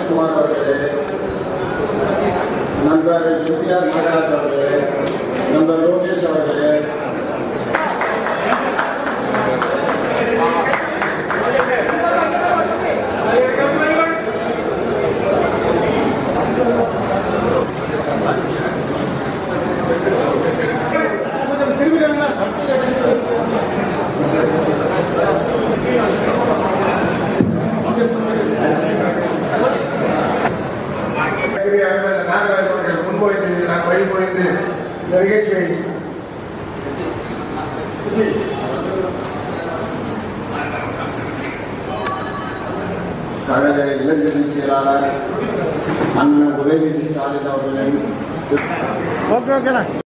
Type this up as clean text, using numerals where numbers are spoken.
சதீஷ்குமார் அவர்களே, நண்பர் எம்ஜிஆர் நாகராஜ் அவர்களே, நண்பர் லோகேஷ் அவர்களே, நாகராஜ் அவர்கள் முன்மொழிந்து நான் வழிமொழிந்து இந்த நிகழ்ச்சியை கழக இளைஞர் செயலாளர் அண்ணன் உதயநிதி ஸ்டாலின் அவர்களின்